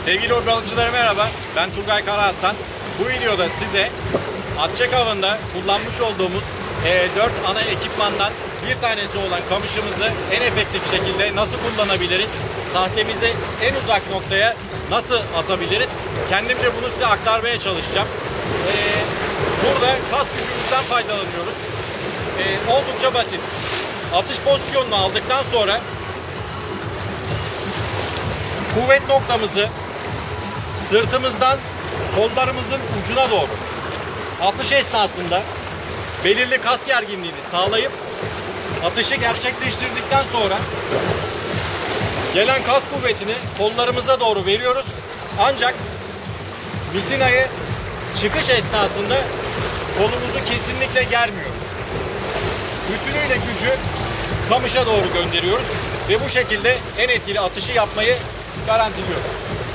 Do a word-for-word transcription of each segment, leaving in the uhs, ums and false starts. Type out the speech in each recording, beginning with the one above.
Sevgili hobi balıkçıları merhaba, ben Turgay Karahasan. Bu videoda size atçak avında kullanmış olduğumuz e, dört ana ekipmandan bir tanesi olan kamışımızı en efektif şekilde nasıl kullanabiliriz, sahtemizi en uzak noktaya nasıl atabiliriz, kendimce bunu size aktarmaya çalışacağım. E, burada kas gücümüzden faydalanıyoruz. E, oldukça basit. Atış pozisyonunu aldıktan sonra kuvvet noktamızı sırtımızdan kollarımızın ucuna doğru atış esnasında belirli kas gerginliğini sağlayıp atışı gerçekleştirdikten sonra gelen kas kuvvetini kollarımıza doğru veriyoruz. Ancak misinayı çıkış esnasında kolumuzu kesinlikle germiyoruz. Bütünüyle gücü kamışa doğru gönderiyoruz ve bu şekilde en etkili atışı yapmayı garantiliyoruz.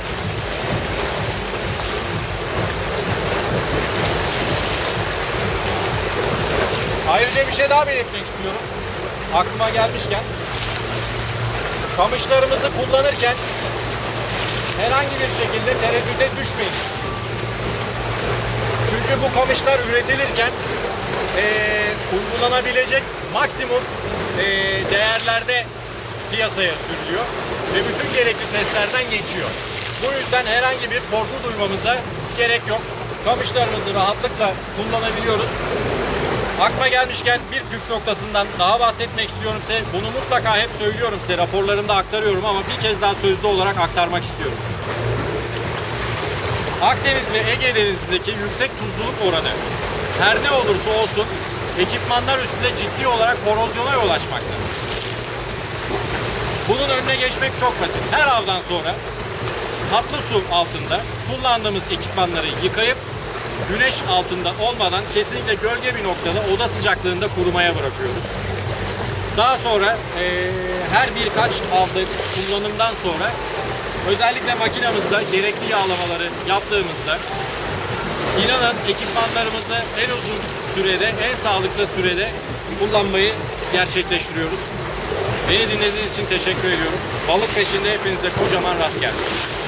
Ayrıca bir şey daha belirtmek istiyorum. Aklıma gelmişken, kamışlarımızı kullanırken herhangi bir şekilde tereddüte düşmeyin. Çünkü bu kamışlar üretilirken e, uygulanabilecek maksimum e, değerlerde piyasaya sürülüyor ve bütün gerekli testlerden geçiyor. Bu yüzden herhangi bir korku duymamıza gerek yok. Kamışlarımızı rahatlıkla kullanabiliyoruz. Aklıma gelmişken bir püf noktasından daha bahsetmek istiyorum size. Bunu mutlaka hep söylüyorum size, raporlarımda aktarıyorum ama bir kez daha sözlü olarak aktarmak istiyorum. Akdeniz ve Ege Denizi'ndeki yüksek tuzluluk oranı her ne olursa olsun ekipmanlar üstünde ciddi olarak korozyona yol açmakta. Bunun önüne geçmek çok basit. Her avdan sonra tatlı su altında kullandığımız ekipmanları yıkayıp güneş altında olmadan kesinlikle gölge bir noktada oda sıcaklığında kurumaya bırakıyoruz. Daha sonra e, her birkaç avda kullanımdan sonra özellikle makinamızda gerekli yağlamaları yaptığımızda inanın ekipmanlarımızı en uzun sürede, en sağlıklı sürede kullanmayı gerçekleştiriyoruz. Beni dinlediğiniz için teşekkür ediyorum. Balık peşinde hepinize kocaman rast gelsin.